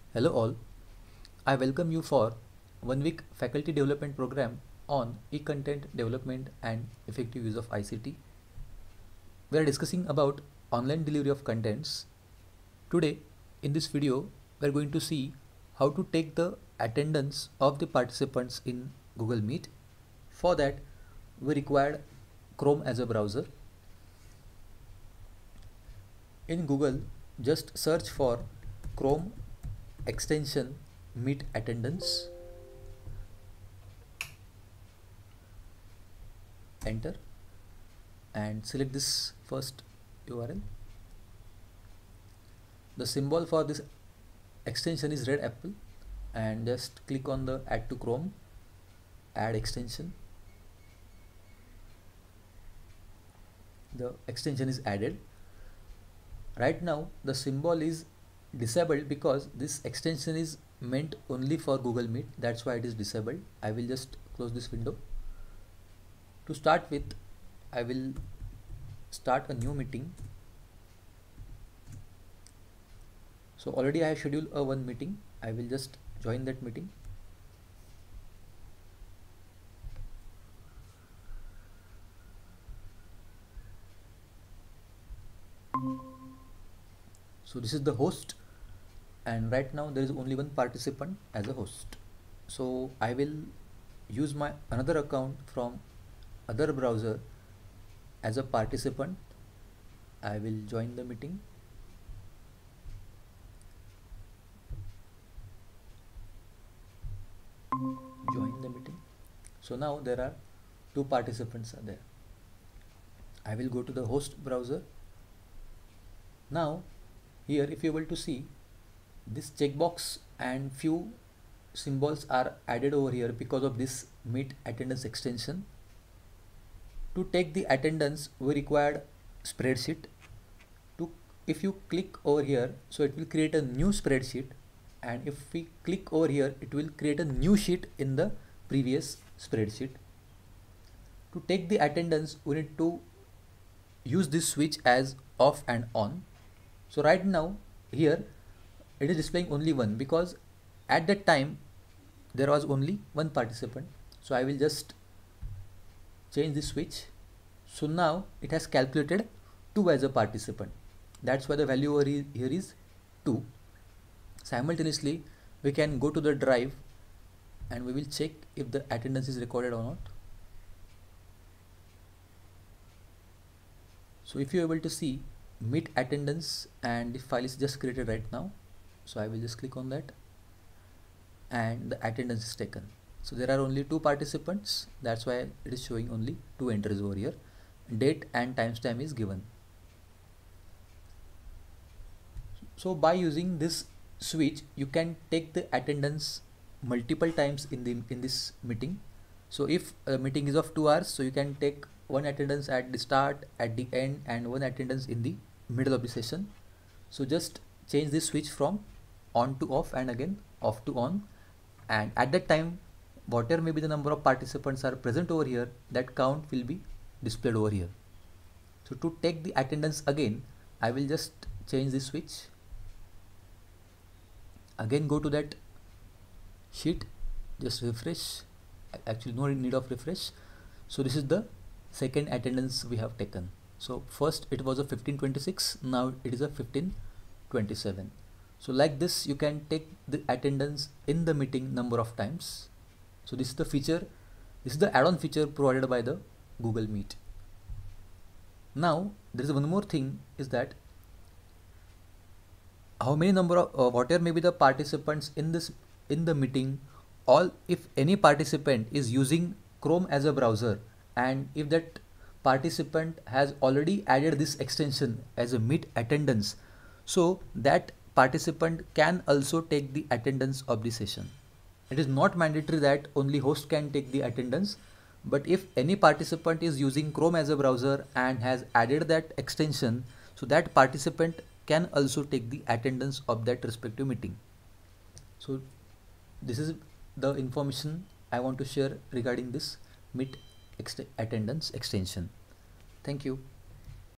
Hello all, I welcome you for 1 week faculty development program on e-content development and effective use of ICT. We are discussing about online delivery of contents. Today in this video we are going to see how to take the attendance of the participants in Google Meet. For that we required Chrome as a browser. In Google, just search for Chrome extension Meet attendance, enter and select this first URL. The symbol for this extension is red apple, and just click on the add to Chrome, add extension. The extension is added. Right now the symbol is disabled because this extension is meant only for Google Meet, that's why it is disabled. I will just close this window. To start with, I will start a new meeting. So already I have scheduled a one meeting. I will just join that meeting. So this is the host, and right now there is only one participant as a host. So I will use my another account from other browser as a participant. I will join the meeting. Join the meeting. So now there are two participants are there. I will go to the host browser. Now here, if you are able to see, this checkbox and few symbols are added over here because of this Meet attendance extension. To take the attendance we required spreadsheet. If you click over here, so it will create a new spreadsheet, and if we click over here it will create a new sheet in the previous spreadsheet. To take the attendance we need to use this switch as off and on. So right now here it is displaying only one because at that time there was only one participant. So I will just change the switch. So now it has calculated 2 as a participant. That's why the value over here is 2. Simultaneously we can go to the drive and we will check if the attendance is recorded or not. So if you are able to see Meet attendance, and the file is just created right now, so I will just click on that and the attendance is taken. So there are only 2 participants, that's why it is showing only 2 entries over here. Date and timestamp is given. So by using this switch you can take the attendance multiple times in this meeting. So if a meeting is of 2 hours, so you can take one attendance at the start, at the end, and one attendance in the middle of the session. So just change this switch from on to off and again off to on, and at that time whatever may be the number of participants are present over here, that count will be displayed over here. So to take the attendance again, I will just change the switch, again go to that sheet, just refresh, actually no need of refresh. So this is the second attendance we have taken. So first it was a 1526, now it is a 1527. So like this you can take the attendance in the meeting number of times. So this is the feature, this is the add-on feature provided by the Google Meet. Now there is one more thing, is that how many number of whatever may be the participants in the meeting, all if any participant is using Chrome as a browser, and if that participant has already added this extension as a Meet attendance, so that participant can also take the attendance of the session. It is not mandatory that only host can take the attendance, but if any participant is using Chrome as a browser and has added that extension, so that participant can also take the attendance of that respective meeting. So this is the information I want to share regarding this Meet attendance extension. Thank you.